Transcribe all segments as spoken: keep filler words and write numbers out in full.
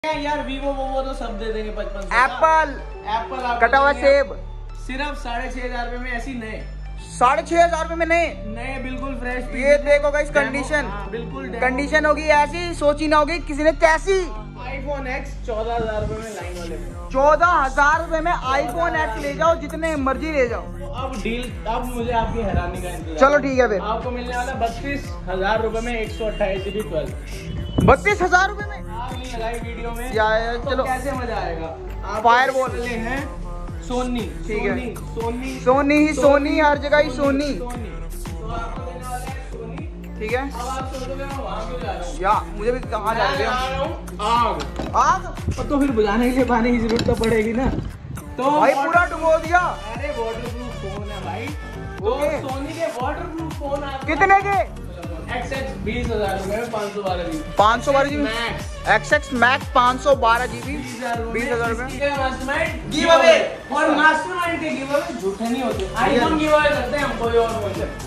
यार वीवो वो तो सब दे देंगे पचपन। एप्पल एप्पल कटा हुआ सेब सिर्फ साढ़े छह हजार रुपए में, ऐसी नए साढ़े छह हजार रुपए में नए नए बिल्कुल फ्रेश। ये देखो गाइस कंडीशन, बिल्कुल कंडीशन होगी ऐसी, सोची ना होगी किसी ने तैसी। आईफोन एक्स चौदह हजार रुपए में लाइन वाले में, चौदह हजार रुपए में आईफोन एक्स ले जाओ, जितने मर्जी ले जाओ। तो अब डील, अब मुझे आपकी हैरानी का इंतजार। चलो ठीक है, फिर आपको मिलने वाला बत्तीस हजार रुपए में एक सौ अट्ठाईस जीबी ट्वेल्व। बत्तीस हजार रुपए में आग नहीं लगाई वीडियो में यार, तो चलो कैसे मजा आएगा। आप फायरवॉल हैं सोनी, ठीक है, सोनी सोनी सोनी ही सोनी, हर जगह ही सोनी। सोनी तो आपको देने वाले हैं सोनी, ठीक है। अब आप सोचोगे मैं वहाँ क्यों जा रहा हूँ, या मुझे भी कहाँ जा रहे हो? आग आग तो फिर बुझाने के लिए पानी की जरूरत तो पड़ेगी ना, तो भाई पूरा डुबो दिया। अरे वाटरप्रूफ फोन है भाई, तो सोनी के वाटरप्रूफ फोन आप कितने के? एक्स एक्स बीस हजार रुपए में पाँच सौ बारह जीबी पाँच सौ बारह GB max X X max पाँच सौ बारह जीबी बीस हजार रुपए। मास्टरमाइंड गिव अवे, और मास्टरमाइंड के गिव अवे झूठे नहीं होते। आईफोन गिव अवे करते हैं हम, कोई और फोन से।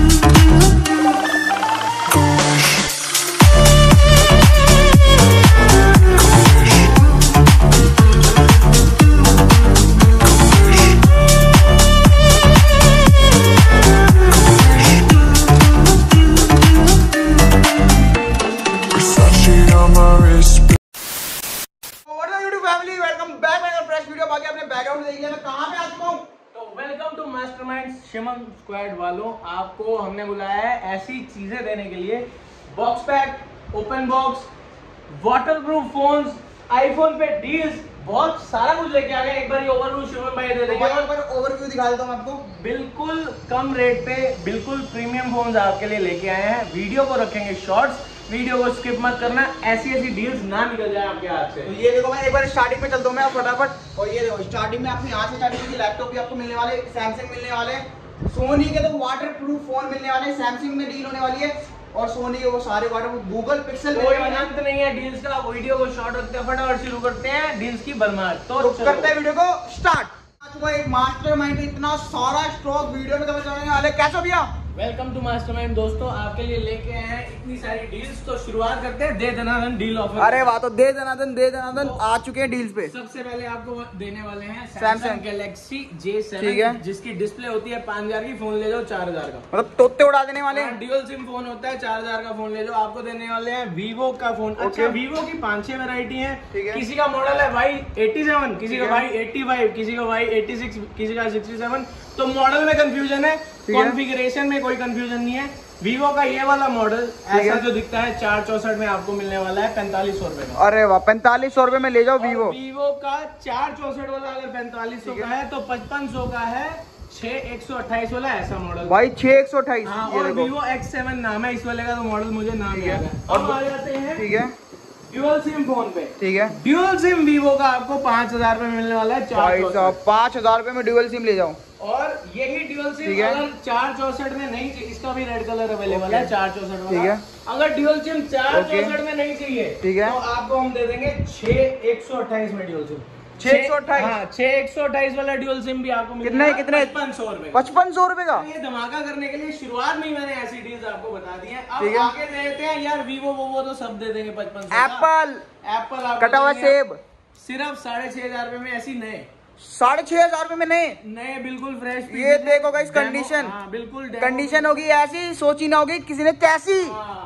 शिमन स्क्वाड वालों, आपको हमने बुलाया है ऐसी चीजें देने के लिए, box pack, open box, waterproof phones, iPhone पे डील्स, बहुत सारा कुछ लेके आ गए। एक बार ये ओवरव्यू शिमन भाई दे देंगे, एक बार ओवरव्यू दिखा देता हूं आपको। बिल्कुल कम रेट पे बिल्कुल प्रीमियम फोन्स आपके लिए लेके आए हैं। वीडियो को रखेंगे शॉर्ट्स, वीडियो को स्किप मत करना, ऐसी ऐसी डील्स ना निकल जाए आपके हाथ से। तो ये देखो, मैं एक बार स्टार्टिंग में चलता हूं मैं फटाफट। और ये देखो स्टार्टिंग में आपको यहाँ से स्टार्टिंग की लैपटॉप भी आपको मिलने वाले, सैमसंग मिलने वाले, सोनी के तो वाटर प्रूफ फोन मिलने वाले, सैमसंग में डील होने वाली है, और सोनी के वो सारे वाटर प्रूफ, गूगल पिक्सल कोई अंत नहीं है डील्स का। वीडियो को शॉर्ट रखते हैं, फटाफट शुरू करते हैं डील्स की भरमार। तो, तो करते हैं वीडियो को स्टार्ट। एक मास्टरमाइंड, इतना सारा स्टॉक वीडियो में समझने वाले। कैसा भैया? वेलकम टू मास्टरमाइंड दोस्तों, आपके लिए लेके आए हैं इतनी सारी डील्स। तो शुरुआत करते हैं दे दनादन डील ऑफर। अरे वाह, तो दे दनादन दे दनादन तो आ चुके हैं डील्स पे। सबसे पहले आपको देने वाले हैं सैमसंग गैलेक्सी जे सेवन, ठीक है, जिसकी डिस्प्ले होती है पांच हजार की, फोन ले जाओ चार हजार का, मतलब तोते उड़ा देने वाले हैं। ड्यूल सिम फोन होता है, चार हजार का फोन ले जाओ। आपको देने वाले हैं वीवो का फोन। अच्छा, वीवो की पांच छह वेरायटी है, किसी का मॉडल है वाई एटी सेवन, किसी का वाई एटी फाइव, किसी का वाई एटी सिक्स, किसी का सिक्सटी सेवन। तो मॉडल में कंफ्यूजन है, कॉन्फ़िगरेशन में कोई कंफ्यूजन नहीं है। वीवो का ये वाला मॉडल ऐसा जो दिखता है चार चौसठ में आपको मिलने वाला है पैंतालीस सौ रुपए का। अरे वाह, पैंतालीस सौ रुपए में ले जाओ वीवो। वीवो का चार चौसठ वाला अगर पैंतालीस सौ का है तो पचपन सौ का है छह एक सौ अट्ठाईस वाला ऐसा मॉडल भाई, छह एक सौ अट्ठाईस। हाँ, और वीवो एक्स सेवन नाम है इस वाले का, तो मॉडल मुझे नाम याद है। अब आ जाते हैं, ठीक है, ड्यूल सिम फोन पे। ठीक है, ड्यूल सिम वीवो का आपको पांच हजार रुपए मिलने वाला है, चार पांच हजार रुपए में ड्यूल सिम ले जाओ। और यही ड्यूल सिम अगर चार चौसठ में नहीं चाहिए, इसका भी रेड कलर अवेलेबल है चार चौसठ वाला। ठीक है, अगर ड्यूल सिम चार चौसठ में नहीं चाहिए, ठीक है, तो आपको हम दे देंगे छह एक सौ अट्ठाईस में ड्यूल सिम। छह एक सौ अट्ठाईस, हाँ, छह एक सौ अट्ठाईस वाला ड्यूल सिम भी आपको कितने कितने पचपन सौ रुपए पचपन सौ रुपए का। ये धमाका करने के लिए शुरुआत में ही मैंने ऐसी डील्स आपको बता दी है। अब आगे देते हैं यार, वीवो वो तो सब दे देंगे पचपन सौ। एप्पल एप्पल कटा हुआ सेब सिर्फ साढ़े छह हजार रुपए में, ऐसी नए साढ़े छह हजार रुपए में नए नए बिल्कुल फ्रेश। ये देखो गाइस कंडीशन, बिल्कुल कंडीशन होगी ऐसी, सोची ना होगी किसी ने तैसी।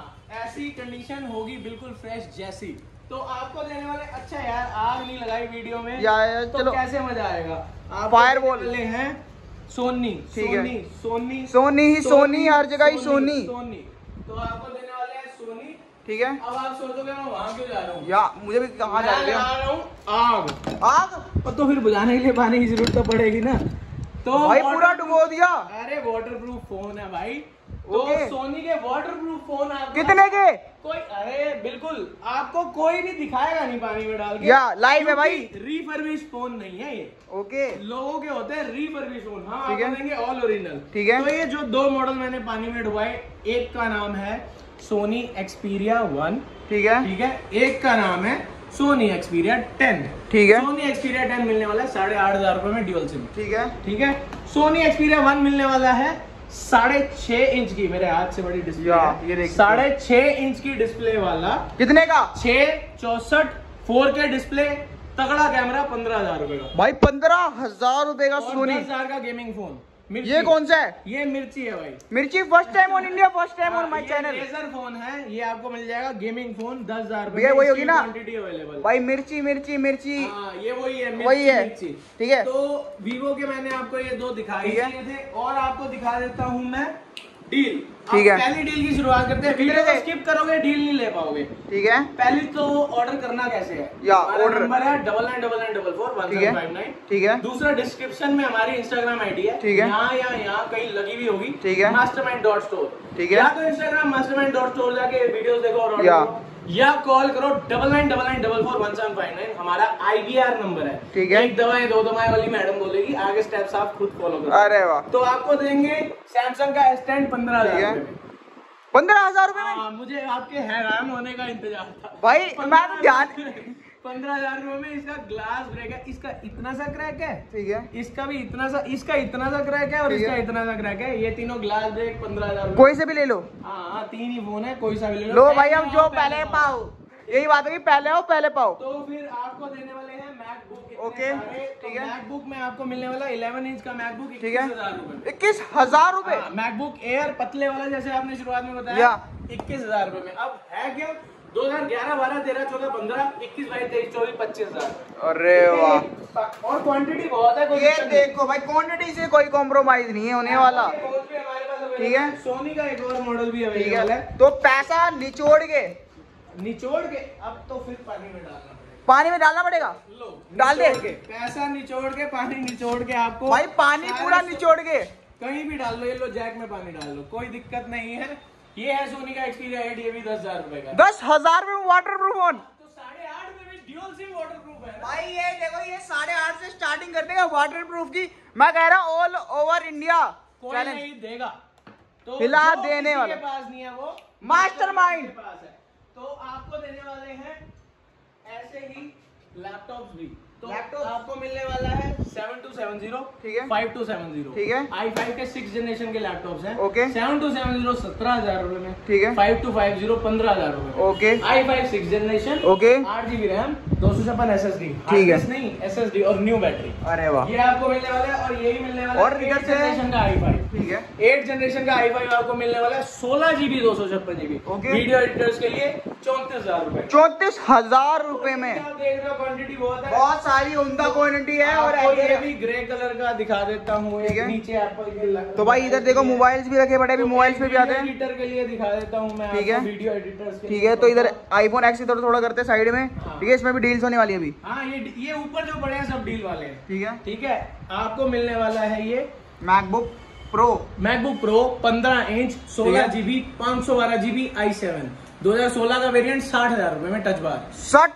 ऐसी कंडीशन होगी बिल्कुल फ्रेश जैसी। तो आपको देने वाले, अच्छा यार आग नहीं लगाई वीडियो में यार, तो चलो कैसे मजा आएगा। फायरवॉल हैं सोनी, ठीक है, सोनी सोनी सोनी ही सोनी, हर जगह ही सोनी। सोनी तो आपको देने वाले हैं सोनी, ठीक है। अब आप सोचोगे मैं वहाँ क्यों जा रहा हूँ, या मुझे भी कहाँ जा रहे हो? आग आग तो फिर बुझाने के लिए पानी की जरूरत तो पड़ेगी ना, तो भाई पूरा डुबो दिया। अरे वाटरप्रूफ फोन है भाई, तो सोनी के वाटरप्रूफ फोन आपको कितने के? कोई, अरे बिल्कुल आपको कोई भी दिखाएगा नहीं पानी में डाल के, या लाइव है भाई, रीफर्बिश फोन नहीं है ये। ओके, लोगों के होते हैं रीफर्बिश फोन। हाँ, ठीक है, देंगे ऑल ओरिजिनल। ठीक है, तो ये जो दो मॉडल मैंने पानी में डुबाए, एक का नाम है सोनी एक्सपीरिया वन, ठीक है, ठीक है, एक का नाम है सोनी एक्सपीरिया टेन, ठीक है। सोनी एक्सपीरिया टेन मिलने वाला है साढ़े आठ हजार रुपए में ड्यूल सिम, ठीक है, ठीक है। सोनी एक्सपीरिया वन मिलने वाला है साढ़े छह इंच की, मेरे हाथ से बड़ी डिस्प्ले है, ये साढ़े छह इंच की डिस्प्ले वाला। कितने का? छह चौसठ फोर के डिस्प्ले, तगड़ा कैमरा, पंद्रह हजार रुपए का भाई। पंद्रह हजार रुपए का सोनी, दस हजार का गेमिंग फोन। ये कौन सा है? ये मिर्ची है भाई। मिर्ची first time on India, first time on my ये चैनल। रेजर फोन है, ये आपको मिल जाएगा गेमिंग फोन दस हजार रुपए। भैया वही होगी ना क्वांटिटी अवेलेबल भाई? मिर्ची मिर्ची मिर्ची, हाँ ये वही है, मिर्ची, वही है, मिर्ची। ठीक है। तो वीवो के मैंने आपको ये दो दिखाई ठीक है। दिए थे, और आपको दिखा देता हूँ मैं डील। ठीक है। पहली डील की शुरुआत करते हैं। वीडियो को स्किप करोगे डील नहीं ले पाओगे। ठीक है। पहली तो ऑर्डर करना कैसे है, या ऑर्डर नंबर है double nine double nine double four one seven five nine. ठीक है। दूसरा डिस्क्रिप्शन में हमारी इंस्टाग्राम आईडी है, ठीक है। यहाँ या यहाँ कहीं लगी हुई होगी, ठीक है। Mastermind dot store. ठीक है। या तो इंस्टाग्राम मास्टरमाइंड डॉट स्टोर जाके वीडियोस देखो और या ऑर्डर करो, या कॉल करो double nine double nine double four one seven five nine, हमारा आईवीआर नंबर है। ठीक है। एक दवाएं दो दवाएं वाली मैडम बोलेगी, आगे स्टेप्स आप खुद फॉलो करो। अरे वाह। तो आपको देंगे सैमसंग का एस टेन पंद्रह हजार रुपए में। पंद्रह हजार रुपए में? हाँ, मुझे आपके हैरान होने का इंतजार था भाई। मैं तो ध्यान पंद्रह हजार रुपए में इसका ग्लास ब्रेक है, इसका इतना सा क्रैक है, ठीक है। इसका भी इतना सा, इसका इतना सा क्रैक है, और इसका इतना सा क्रैक है। ये तीनों ग्लास ब्रेक पंद्रह हजार। कोई से भी ले लो। हाँ, तीन ही फोन है, कोई सा भी ले लो। लो भाई, हम जो पहले पाओ, यही बात है कि पहले आओ पहले पाओ। तो फिर आपको देने वाले हैं मैकबुक। ओके, ठीक है। मैकबुक में आपको मिलने वाला इलेवन इंच का मैकबुक, ठीक है। इक्कीस हजार रुपए। इक्कीस हजार रुपए? मैकबुक एयर पतले वाला, जैसे आपने शुरुआत में बताया, इक्कीस हजार रुपए में। अब है क्या, दो हजार ग्यारह बारह तेरह चौदह पंद्रह इक्कीस बाईस तेईस चौबीस पच्चीस हजार। अरे वाह। और क्वांटिटी बहुत है। ये देखो भाई, क्वांटिटी से कोई कॉम्प्रोमाइज नहीं है होने वाला। ठीक है। सोनी का एक और मॉडल भी ठीक अवेलेबल है। है। तो पैसा निचोड़ के निचोड़ के अब तो फिर पानी में डालना पड़ेगा। पानी में डालना पड़ेगा? लो डाल दे। पैसा निचोड़ के, पानी निचोड़ के आपको भाई पानी पूरा निचोड़ के कहीं भी डाल लो। ये लो जैक में पानी डाल लो, कोई दिक्कत नहीं है। ये है सोनी का एक्सपीरिया एट, ये भी दस हजार रुपए का। दस हजार में वाटर प्रूफ फोन? तो साढ़े आठ में भी ड्यूल सिम वाटर प्रूफ है भाई। ये देखो, ये साढ़े आठ से स्टार्टिंग करने का वाटर प्रूफ की। मैं कह रहा हूँ ऑल ओवर इंडिया कोई नहीं देगा, तो हिला जो देने किसी वाला के पास नहीं है वो मास्टरमाइंड के पास है। तो आपको देने वाले हैं ऐसे ही लैपटॉप्स भी। तो लैपटॉप आपको मिलने वाला है सेवन टू सेवन जीरो, ठीक है, फाइव टू सेवन जीरो, ठीक है, आई फाइव के सिक्स जनरेशन के लैपटॉप्स हैं। Okay. Seven two seven zero सत्रह हजार रुपए में, ठीक है। फाइव टू फाइव जीरो पंद्रह हजार रुपए, okay. I five six generation, okay. आठ जीबी रैम, दो सौ छप्पन एस एस डी, ठीक है, नहीं एस एस डी और न्यू बैटरी। अरे वाह। ये आपको मिलने वाला है, और यही मिलने वाला है और इधर से जनरेशन का आई फाइव, ठीक है, एट जनरेशन का आई फाइव आपको मिलने वाला है सोलह जीबी दो सौ छप्पन जीबी, ओके। वीडियो एडिटर्स के लिए चौंतीस हजार रुपए। चौंतीस हजार रुपए में आप देख रहे हो क्वांटिटी बहुत है, बहुत सारी उमदा क्वालिटी है। और ये भी ग्रे कलर का दिखा देता हूँ, ठीक है। नीचे एप्पल। तो भाई इधर देखो मोबाइल्स भी रखे बड़े, भी मोबाइल्स पे भी आते हैं। एडिटर के लिए दिखा देता हूँ मैं, ठीक है, वीडियो एडिटर्स के लिए। ठीक है। तो इधर आईफोन एक्स इधर थोड़ा करते हैं साइड में, ठीक है। इसमें भी डील्स होने वाली है अभी। हाँ, ये ये ऊपर जो पड़े हैं सब डील वाले हैं, ठीक है, ठीक है। आपको मिलने वाला है ये मैकबुक प्रो, मैकबुक प्रो पंद्रह इंच सोलह जीबी पाँच सौ बारह जीबी आई सेवन दो हजार सोलह का वेरिएंट साठ हजार रुपए में, टच बार साठ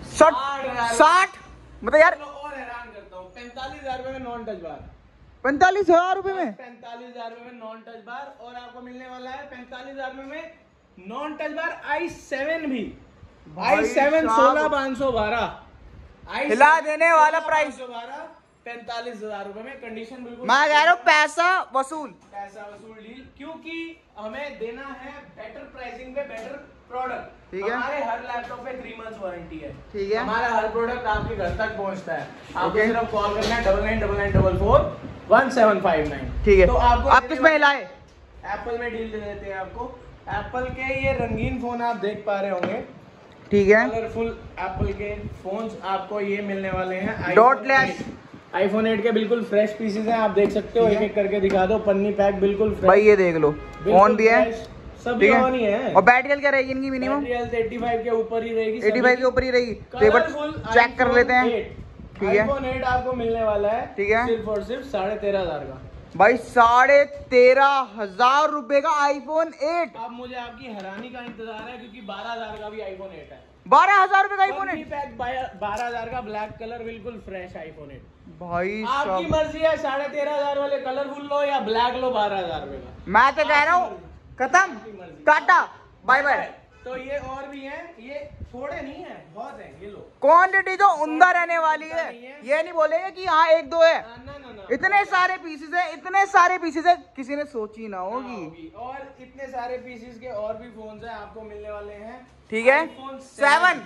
साठ साठ मतलब यार। और हैरान करता हूँ, पैंतालीस हजार रुपए में नॉन टच बार, पैंतालीस हजार रुपए में पैंतालीस हजार रुपए में नॉन टच बार। और आपको मिलने वाला है पैंतालीस हजार रुपए में non touch bar I seven भी, आई सेवन सोलह पाँच सौ बारह, हिला देने वाला प्राइस। बारह पैंतालीस हजार रुपए में, कंडीशन बिल्कुल। मैं कह रहा हूँ पैसा वसूल, पैसा वसूल डील, क्योंकि हमें देना है बेटर प्राइसिंग पे बेटर प्रोडक्ट। ठीक है। हमारे हर लैपटॉप पे थ्री मंथ्स वारंटी है, ठीक है। हमारा हर प्रोडक्ट आपके घर तक पहुंचता है। आपको ओके। सिर्फ कॉल करना है double nine double nine double four one seven five nine, ठीक है। तो आपको आप किस में लाए? एप्पल में डील दे देते हैं आपको। एप्पल के ये रंगीन फोन आप देख पा रहे होंगे, ठीक है, कलरफुल एप्पल के फोन्स आपको ये मिलने वाले हैं। डॉटलेस आईफोन एट के बिल्कुल फ्रेश पीसेस हैं, आप देख सकते हो। एक एक करके दिखा दो, पन्नी पैक बिल्कुल फ्रेश। भाई ये देख लो, फोन भी है, सभी ऑन ही है। और बैटरी हेल्थ क्या रहेगी इनकी मिनिमम? बैटरी हेल्थ पचासी के ऊपर ही रहेगी, पचासी के ऊपर ही रहेगी। तो एक बार चेक कर लेते हैं, ठीक है। आईफोन एट आपको मिलने वाला है, ठीक है, सिर्फ और सिर्फ साढ़े तेरह हजार का। भाई साढ़े तेरह हजार रुपए का आईफोन एट। अब मुझे आपकी हैरानी का इंतजार है, क्योंकि बारह हजार का भी आईफोन एट है। बारह हजार रुपए का आईफोन एट, बारह हजार का ब्लैक कलर बिल्कुल फ्रेश आईफोन एट। भाई आपकी मर्जी है, साढ़े तेरह हजार वाले कलरफुल लो या ब्लैक लो बारह हजार रुपए का। मैं तो कह रहा हूँ खत्म, टाटा बाय बाय। तो ये और भी हैं, ये थोड़े नहीं है, बहुत है, ये लो। क्वांटिटी तो उम्दा रहने वाली है, ये नहीं बोलेंगे कि हाँ एक दो है। ना ना ना, इतने सारे पीसेस है, इतने सारे पीसेस है, किसी ने सोची ना होगी। और इतने सारे पीसेस के और भी फोन है आपको मिलने वाले हैं, ठीक है। सेवन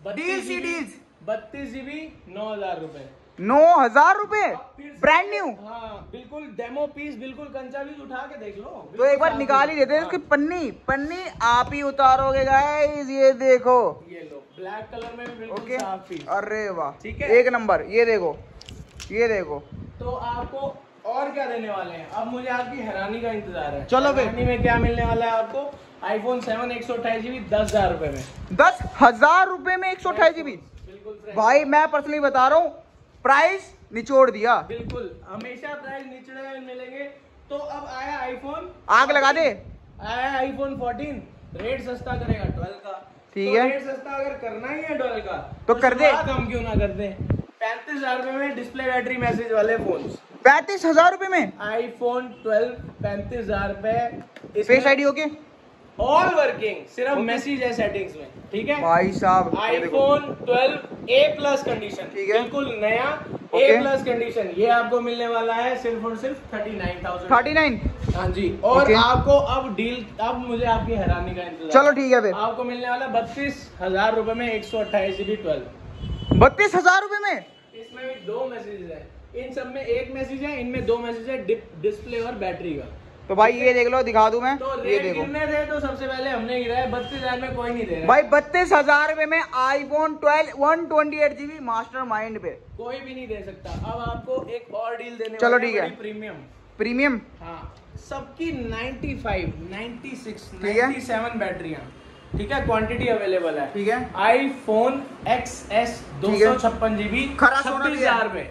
डील सी डील्स बत्तीस जीबी नौ हजार रूपए नौ हजार रूपए ब्रांड न्यू। हाँ बिल्कुल डेमो पीस, बिल्कुल कंचा पीस, उठा के देख लो। तो एक बार निकाल ही देते हैं इसकी पन्नी पन्नी आप ही उतारोगे गाइस। ये देखो, ये लो ब्लैक कलर में भी बिल्कुल ओके। साफ पीस। अरे वाह, ठीक है, एक नंबर। ये देखो, ये देखो। तो आपको और क्या देने वाले हैं, अब मुझे आपकी हैरानी का इंतजार है। चलो फिर। हैरानी में क्या मिलने वाला है आपको, आईफोन सेवन एक सौ अट्ठाईस जीबी दस हजार रूपए में। दस हजार रूपए में एक सौ अट्ठाईस जीबी बिल्कुल भाई, मैं पर्सनली बता रहा हूँ, प्राइस निचोड़ दिया। बिल्कुल, हमेशा प्राइस निचले हुए मिलेंगे। तो अब आया आईफोन, आग लगा दे। आया आईफोन फोर्टीन, रेट सस्ता करेगा ट्वेल्व का। ठीक तो है, रेट सस्ता अगर करना ही है ट्वेल्व का तो कर दे। शुरुआत हम क्यों ना कर दें पैंतीस हजार रुपए में डिस्प्ले बैटरी मैसेज वाले फोन। पैंतीस हजार रूपए में आईफोन ट्वेल्व पैंतीस हजार रुपए, face ID okay, all working, सिर्फ मैसेज है सेटिंग्स में। ठीक है भाई साहब। IPhone twelve A plus condition, ठीक है, बिल्कुल नया ओके। ए प्लस कंडीशन, ये आपको मिलने वाला है सिर्फ और सिर्फ thirty nine thousand thirty nine. हाँ जी। और ओके। आपको अब डील, अब मुझे आपकी हैरानी का इंतजार। चलो ठीक है फिर। आपको मिलने वाला बत्तीस हजार रूपए में एक सौ अट्ठाईस जीबी ट्वेल्व। बत्तीस हजार रूपए में। इसमें भी दो मैसेज है, इन सब में एक मैसेज है, इनमें दो मैसेज है, डिस्प्ले और बैटरी का। तो भाई ये देख लो, दिखा दूं मैं। तो ये रेट देखो गिरने थे तो सबसे पहले हमने गिरा है, बत्तीस हजार में कोई नहीं दे रहा भाई, बत्तीस हजार रूपए में iPhone twelve one twenty eight GB Mastermind पे कोई भी नहीं दे सकता। अब आपको एक और डील देने चलो वाले ठीक हैं, है। बड़ी प्रीमियम। प्रीमियम, हाँ, सबकी नाइन्टी फाइव, नाइन्टी सिक्स, ठीक है। नाइन्टी सेवन बैटरियां, ठीक है, क्वांटिटी अवेलेबल है। ठीक है। आईफोन एक्स एस दो ठीक है। सौ छप्पन जीबी खरा सोना छब्बीस भी है। हजार में,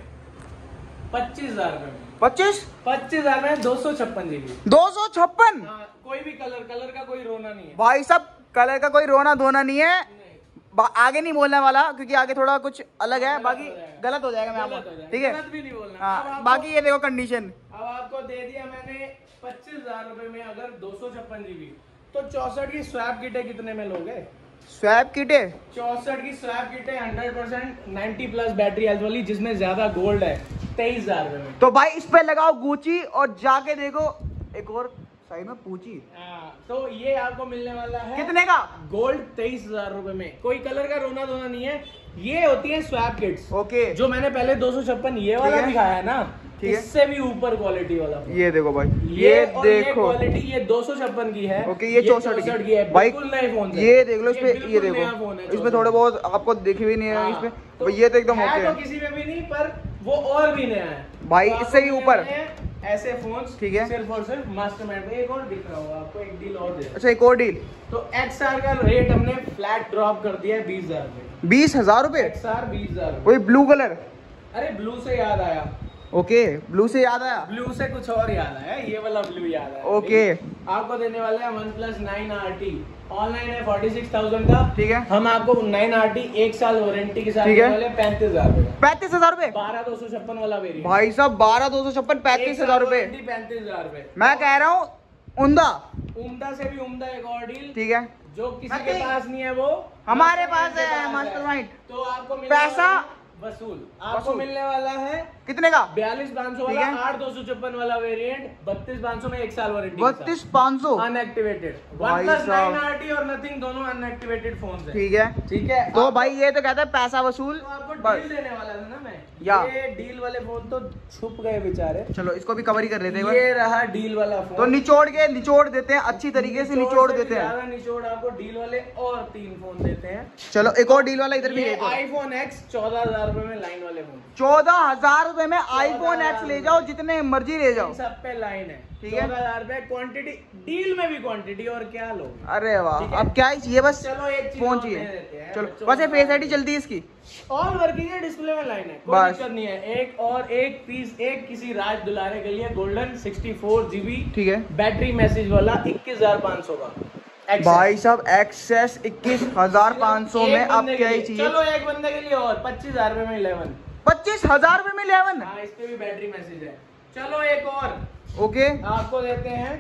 पच्चीस हजार में, पच्चीस पच्चीस हजार में दो सौ छप्पन जीबी। दो सौ छप्पन। हाँ, कोई भी कलर, कलर का कोई रोना नहीं है भाई साहब, कलर का कोई रोना धोना नहीं है। नहीं। बा- आगे नहीं बोलने वाला क्योंकि आगे थोड़ा कुछ अलग है, गलत बाकी हो जाएगा। गलत हो जाएगा मैं गलत हो आपको, जाएगा, ठीक है। गलत भी नहीं बोलना। अब हाँ, आपको- बाकी ये देखो कंडीशन। अब आपको दे दिया मैंने पच्चीस हजार रुपए में, अगर दो सौ छप्पन जीबी, तो चौसठ की स्वैप किटे कितने में लोगे? स्वैप किट है, चौसठ की स्वैप किट है, hundred percent ninety plus battery health वाली, जिसमें ज्यादा गोल्ड है, तेईस हजार रुपए में। तो भाई इस पे लगाओ गुची और जाके देखो एक और साइड में पूछी। हाँ, तो ये आपको मिलने वाला है कितने का? गोल्ड तेईस हजार रुपए में। कोई कलर का रोना धोना नहीं है। ये होती है स्वैप किट्स, ओके। जो मैंने पहले दो सौ छप्पन ये वाला ठीक है। दिखाया है ना, ठीक है। इससे भी ऊपर क्वालिटी वाला फोन। ये देखो भाई, ये, ये और ये देखो क्वालिटी, ये दो सौ छप्पन की है, ओके, ये चौसठ की की है, भाई। बिल्कुल नए फोन से। ये देख लो इस पे, बिल्कुल ये नया फोन है, देखो इसमें चौसठ। थोड़े बहुत आपको दिख भी नहीं है हाँ, इस पे, तो तो ये तो एकदम है ओके तो है किसी में भी नहीं, पर वो और भी नया है भाई, तो इससे आपको ही मिलने ऊपर। वाले हैं ऐसे फोन्स, ठीक है। सिर्फ और सिर्फ मास्टरमाइंड में। एक और दिख रहा होगा आपको, एक डील और दे। अच्छा, एक और डील। तो एक्सआर का रेट हमने फ्लैट ड्रॉप कर दिया है बीस हजार रुपए। बीस हजार रूपए एक्सआर बीस हजार रुपए। वही ब्लू कलर। अरे ब्लू से याद आया, ओके, ब्लू से याद आया। ब्लू से कुछ और याद आया, ये वाला ब्लू याद आया। ओके। आपको देने वाले हैं OnePlus nine R T, online है फोर्टी सिक्स थाउजेंड का। ठीक है। हम आपको नाइन आर टी एक साल वारंटी के साथ ठीक है। देने वाले पैंतीस हजार रुपए, पैंतीस हजार रूपए बारह दो सौ छप्पन वाला वेरिएंट। भाई साहब, बारह दो सौ छप्पन पैंतीस हजार रूपए। पैंतीस हजार रुपए। मैं कह रहा हूँ उमदा। उम्दा से भी उम्दा एक और डील, ठीक है, जो किसी के पास नहीं है वो हमारे मास्टरमाइंड पास के है, मास्टरमाइंड। तो आपको मिलने पैसा वाला है वसूल। आपको वसूल। मिलने वाला है कितने का? बयालीस पाँच सौ ठीक वाला, है। आठ दो सौ छप्पन वाला वेरिएंट, बत्तीस पाँच सौ में एक साल वारंटी, बत्तीस पाँच सौ। अनएक्टिवेटेड। भाई वन प्लस साहब। नाइन आरटी और नथिंग दोनों अनएक्टिवेटेड फोन है। ठीक है, ठीक है। तो आपको- भाई ये तो कहता है पैसा वसूल। तो आपको बस। डील देने वाला था ना मैं, या। ये डील वाले फोन तो छुप गए बेचारे। चलो इसको भी कवर ही कर लेते हैं एक बार। ये रहा डील वाला फोन। तो निचोड़ के निचोड़ देते हैं, अच्छी तरीके से निचोड़ से देते हैं। ज्यादा निचोड़ आपको डील वाले और तीन फोन देते हैं। चलो एक और डील वाला इधर भी ये एक और। आईफोन एक्स चौदह हजार रुपए में लाइन वाले फोन, चौदह हजार रूपए में आईफोन एक्स ले जाओ, जितने मर्जी ले जाओ। इन सब पे लाइन है। ठीक है। चौदह हजार रुपए क्वांटिटी, डील में भी क्वांटिटी, और क्या लोगे। अरे वाह, ठीक है। अब क्या ही चाहिए, बस चलो एक चीज फोन और चाहिए। दे देते हैं। चलो बच्चों बस ये का फेस आईडी चलती है इसकी। ऑल वर्किंग है, डिस्प्ले में लाइन है, कोई बस। दिक्कत नहीं है। एक और एक पीस, एक किसी राज दुलारे के लिए गोल्डन सिक्सटी फोर जीबी ठीक है बैटरी मैसेज वाला इक्कीस हजार पाँच सौ का Access। भाई साहब, एक्सेस इक्कीस हजार पाँच सौ में एक अब बंदे क्या के ही लिए। चाहिए। चलो एक बंदे के लिए और पच्चीस हजार रुपए में इलेवन, पच्चीस हजार रूपए में इलेवन। हाँ, इस पे भी बैटरी मैसेज है। चलो एक और ओके आपको देते हैं,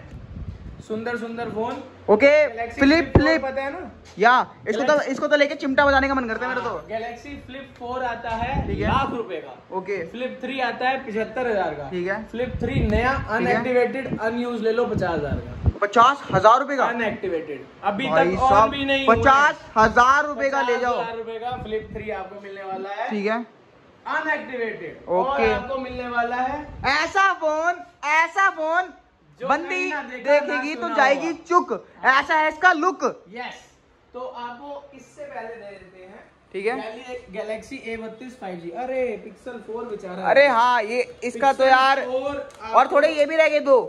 सुंदर सुंदर phone. Okay, Galaxy flip four flip पता है ना, या इसको तो Galaxy- इसको तो लेके चिमटा बजाने का मन करता है मेरा तो। गैलेक्सी फ्लिप फोर आता है ठीक है। लाख रुपए का। ओके, फ्लिप थ्री आता है पिछहत्तर हजार का। ठीक है। फ्लिप थ्री नया अनएक्टिवेटेड अनयूज ले लो पचास हजार का। पचास हजार रुपए का अनएक्टिवेटेड, अभी भाई तक ऑन भी नहीं पचास हजार रुपए का ले जाओ। हजार रुपए का फ्लिप थ्री आपको मिलने वाला है, ठीक है, अनएक्टिवेटेड। ओके। और आपको मिलने वाला है ऐसा फोन, ऐसा फोन बंदी देखेगी तो जाएगी चुक, ऐसा है इसका लुक। यस, तो आपको इससे पहले दे देते हैं, ठीक है, गैलेक्सी ए बत्तीस फाइव जी। अरे पिक्सल फोर बेचारा, अरे हाँ ये इसका तो यार, और थोड़े ये भी रह गए दो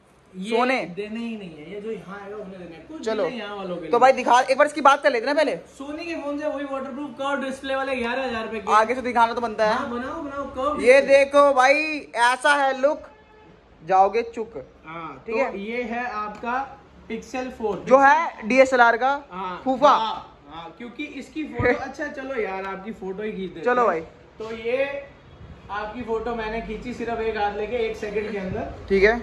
सोने, देने ही नहीं है ये जो यहाँ आएगा उन्हें देने कुछ चलो यहाँ वालों के तो भाई दिखा, एक बार इसकी बात कर लेते ना पहले। सोनी के फोन से वही वाटरप्रूफ कर्व डिस्प्ले वाले ग्यारह हजार रुपए के, आगे से दिखाना तो बनता है। हाँ, बनाओ बनाओ कर्व। ये देखो भाई ऐसा है लुक, जाओगे चुक। हाँ, ठीक तो है, ये है आपका पिक्सल फोर जो है डीएसएलआर का फूफा। हाँ, क्योंकि इसकी फोटो अच्छा चलो यार आपकी फोटो ही खींच देते चलो भाई, तो ये आपकी फोटो मैंने खींची सिर्फ एक हाथ लेके एक सेकंड के अंदर, ठीक है,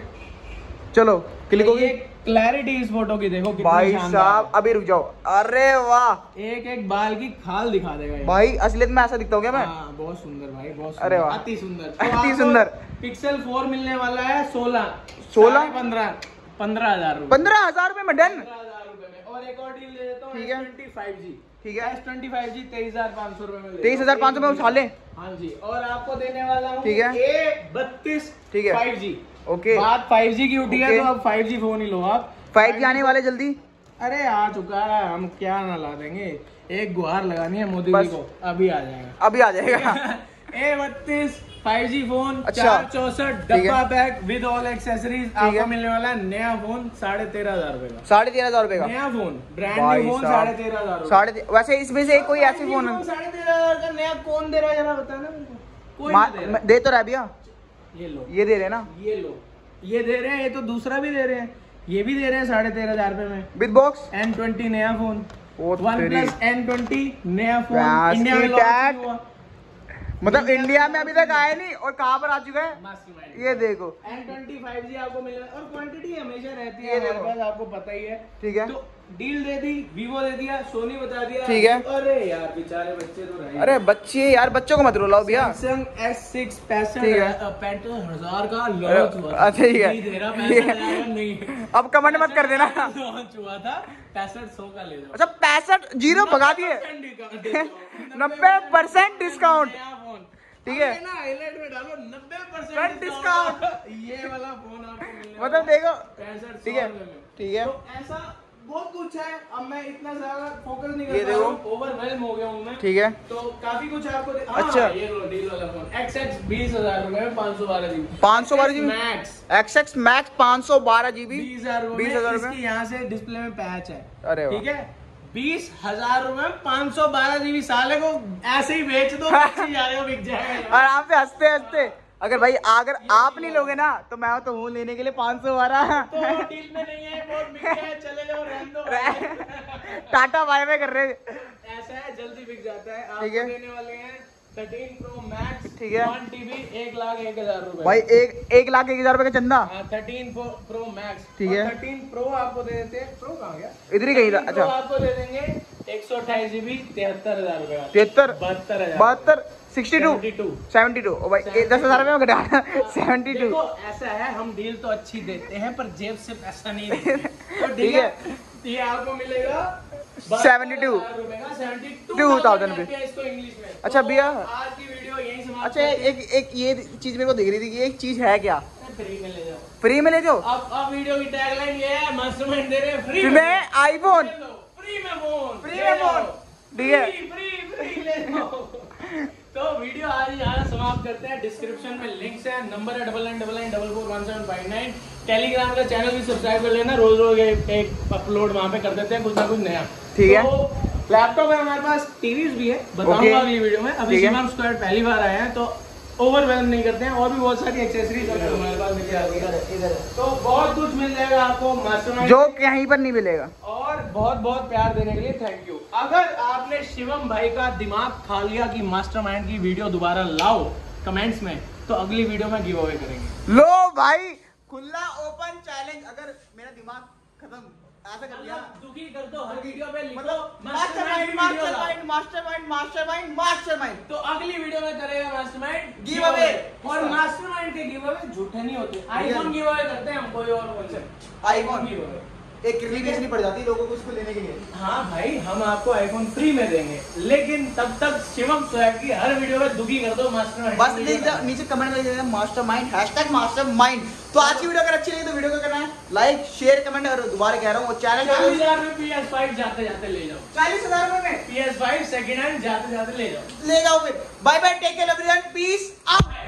चलो क्लिक होगी। क्लैरिटी इस फोटो की देखो कितनी भाई शानदार साहब अभी रुक जाओ, अरे वाह, एक एक बाल की खाल दिखा देगा ये। भाई असलियत में ऐसा दिखता हूँ क्या मैं? हाँ, बहुत सुंदर भाई, बहुत अरे सुंदर, वाह, अति सुंदर, अति सुंदर। पिक्सल फोर मिलने वाला है सोलह सोलह पंद्रह पंद्रह हजार रुपए पंद्रह हजार रुपए में डन। पंद्रह हजार रुपए में। और एक और डील दे देता हूँ, ठीक है, एस ट्वेंटी फाइव जी, ठीक है, एस ट्वेंटी फाइव जी तेईस हजार पाँच सौ रुपए में, तेईस हजार पाँच सौ में उठा ले। हाँ जी, और आपको देने वाला हूँ ठीक है, ए बत्तीस, ठीक है, फाइव जी। ओके, बात फाइव जी की उठी है, ओके, तो अब फाइव जी फोन ही लो आप। फाइव जी आने वाले जल्दी। अरे आ चुका है, हम क्या ना ला देंगे, एक गुहार लगानी है मोदी जी को, अभी आ जाएगा, अभी आ जाएगा। ए बत्तीस फाइव जी फोन, अच्छा, चार चौसठ डब्बा पैक विद ऑल एक्सेसरीज, आपको मिलने वाला है नया फोन साढ़े तेरह हजार रुपए का, साढ़े तेरह हजार रुपए का नया फोन, ब्रांड न्यू फोन साढ़े तेरह हजार साढ़े। वैसे इसमें से कोई ऐसी फोन साढ़े तेरह हजार का नया कौन दे रहा है जरा बताना मुझको, कोई नहीं दे रहा। दे तो रहा भैया, ये लो, ये दे रहे ना, ये लो, ये दे रहे हैं, ये तो दूसरा भी दे रहे हैं, ये भी दे रहे हैं साढ़े तेरह हजार रुपए में विद बॉक्स। एन ट्वेंटी नया phone, OnePlus N twenty नया फोन, इंडिया में लॉन्च हुआ, मतलब इंडिया में अभी तक आया नहीं और कहाँ पर आ चुका है, ये देखो एन ट्वेंटी फाइव जी आपको मिल रहा है, और क्वांटिटी हमेशा रहती है हमारे पास, आपको पता ही है, ठीक है। तो डील दे दी, वीवो दे दिया, सोनी बता दिया, ठीक है। अरे यार बेचारे बच्चे तो रहे, अरे बच्चे यार, बच्चों को मत रुलाओ भैया। सैमसंग एस सिक्स पैंसठ पैंसठ हजार का लॉन्च हुआ, अच्छा ठीक है, नहीं अब कमेंट मत कर देना, लॉन्च हुआ था पैंसठ सौ का ले लो। अच्छा पैंसठ जीरो भगा दिए, नब्बे परसेंट डिस्काउंट, ठीक है ना, हाईलाइट में डालो नब्बे परसेंट डिस्काउंट, ये वाला फोन आपको मिलने मतलब देखो, पैंसठ, ठीक है, ठीक है, तो ऐसा बहुत कुछ है। अब मैं इतना ज्यादा फोकस नहीं कर रहा हूँ, ओवरवेल्म हो गया हूँ मैं, ठीक है, तो काफी कुछ आपको दे... अच्छा ये लो डील वाला फोन, एक्स एक्स बीस हजार रुपए में पाँच सौ बारह जीबी, पाँच सौ बारह GB max, X X max पाँच सौ बारह जीबी, बीस हजार बीस हजार रुपए, यहाँ से डिस्प्ले में पैच है, अरे ठीक है, बीस हजार रूपए में पाँच सौ बारह जीबी, साले को ऐसे ही बेच दो, बिक जाएगा आराम से हंसते हंसते। अगर भाई अगर आप नहीं लोगे ना तो मैं तो हूँ लेने के लिए पाँच सौ बारह, तो डील में नहीं है, बहुत बिक गया है, चले जाओ, रहने दो, टाटा बाय बाय कर रहे, ऐसा है जल्दी बिक जाता है। आपको देने वाले हैं थर्टीन प्रो मैक्स, ठीक है, वन टीबी, एक लाख एक हजार रुपए भाई, एक एक लाख एक हजार रुपए का चंदा, थर्टीन प्रो मैक्स, ठीक है, थर्टीन प्रो आपको दे देते हैं, प्रो कहाँ गया, इधर ही कहीं था, अच्छा आपको दे देंगे एक सौ अट्ठाईस जीबी तिहत्तर हजार रुपए का, तिहत्तर बहत्तर हजार बहत्तर सिक्सटी टू सेवेंटी टू भाई, दस हजार रुपए में घटा सेवेंटी टू। ऐसा है, हम डील तो अच्छी देते हैं पर जेब से पैसा नहीं देते, तो ठीक है, ये आपको मिलेगा सेवेंटी टू टू थाउजेंड रुपए, इसको इंग्लिश में। अच्छा भैया आज की वीडियो यही समाप्त। अच्छा एक एक ये चीज मेरे को दिख रही थी कि एक चीज है क्या, फ्री में ले जाओ, फ्री में ले जाओ। अब अब वीडियो की टैगलाइन ये है, मास्टरमाइंड दे रहे हैं फ्री में आईफोन, फ्री में फोन, फ्री में फोन, ठीक है, फ्री फ्री ले लो। तो वीडियो आज यहाँ समाप्त करते हैं। डिस्क्रिप्शन में लिंक्स है, नंबर है double nine double nine double four one seven five nine. Telegram का चैनल भी सब्सक्राइब कर लेना, रोज रोज एक, एक अपलोड वहाँ पे कर देते हैं कुछ ना कुछ नया, ठीक है। तो लैपटॉप है हमारे पास, टीवीज भी है, बताऊंगा अगली वीडियो में। अभी शिवम स्क्वाड पहली बार आए हैं तो ओवरवेलम नहीं करते हैं, और भी बहुत सारी एक्सेसरीज हमारे पास मिल जाती है, तो बहुत कुछ मिल जाएगा आपको मास्टरमाइंड, जो कहीं पर नहीं मिलेगा। और बहुत बहुत प्यार देने के लिए थैंक यू। अगर आपने शिवम भाई का दिमाग खा लिया कि मास्टरमाइंड की वीडियो दोबारा लाओ कमेंट्स में, तो अगली वीडियो में गिव अवे करेंगे। लो भाई, खुला ओपन चैलेंज। अगर मेरा दिमाग खत्म ऐसा कर दिया, दुखी कर दो हर वीडियो पे लिखो Mastermind Mastermind Mastermind Mastermind Mastermind, तो अगली वीडियो में करेगा मास्टरमाइंड गिव अवे। और मास्टरमाइंड के गिवअवे झूठे नहीं होते। आईफोन गिवअवे करते हैं हम, कोई और कॉन्सेप्ट। आईफोन गिवअवे एक रिलीवेशन पड़ जाती है लोगों को इसको लेने के लिए। हाँ भाई, हम आपको आईफोन फ्री में देंगे, लेकिन तब तक शिवम स्वैग की हर वीडियो में दुखी कर दो मास्टरमाइंड। बस नीचे नीचे कमेंट में लिखना मास्टरमाइंड हैशटैग मास्टरमाइंड। तो आज की वीडियो अगर अच्छी लगी तो वीडियो को करना है लाइक शेयर कमेंट, और दोबारा कह रहा हूँ चैनल चालीस हजार में पी एस फाइव जाते जाते ले जाओ। चालीस हजार रुपए में P S five second hand जाते जाते ले जाओ ले जाओ फिर। Bye bye, take care everyone, peace out.